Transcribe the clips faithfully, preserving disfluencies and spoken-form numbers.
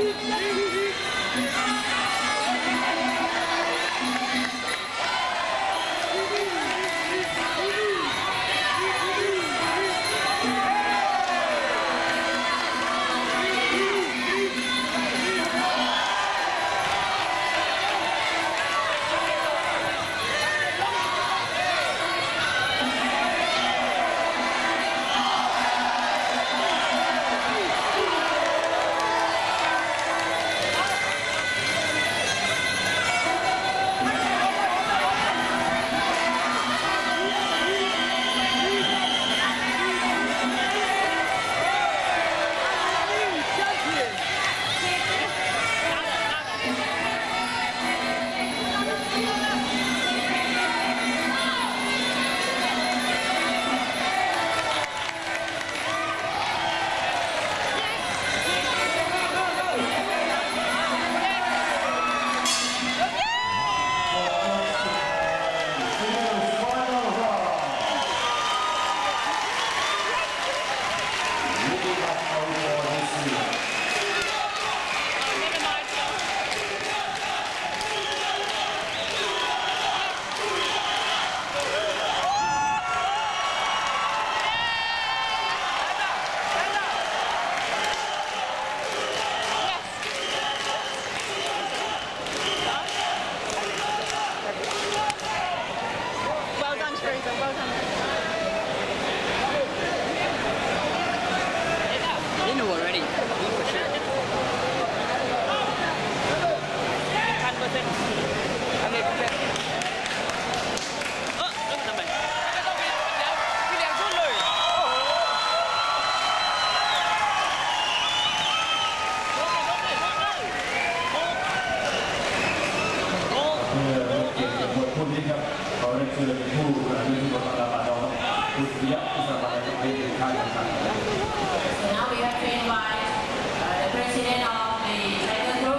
Now we have to invite uh, the president of the Title Group,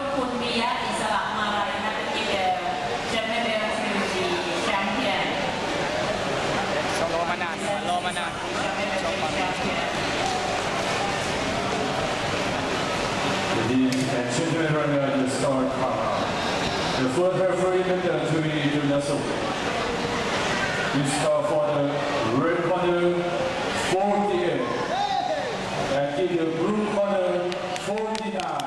Sunanta Rawaimuaythai, to give the championship belt to the champion. รอมานานรอมานาน Ladies and gentlemen, right now the start countdown. The first referee in the three gymnastics. We start for the red corner, forty-eight, and in the blue corner, forty-nine.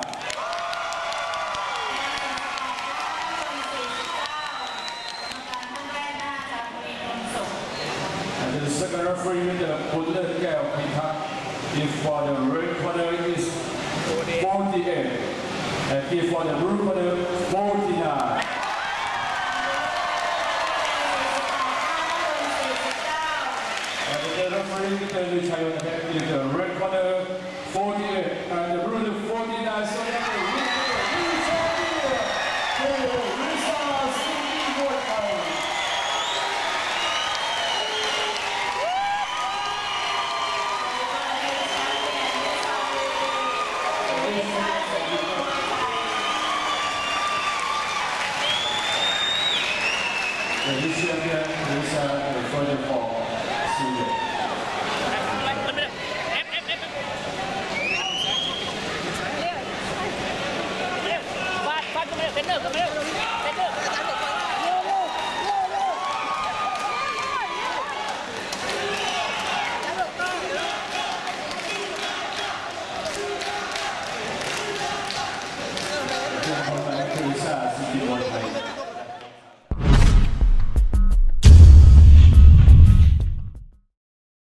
And the second referee in the bullet gap is for the red corner is forty-eight, and give for the blue corner forty-nine. And the referee in the China is the red corner forty-eight and the blue forty-nine. So that's the winner, Teresa Sinbimuaythai. The champion Teresa further for Sunday. ฟาดฟาดก็ไม่ได้เซนเนอร์ก็ไม่ได้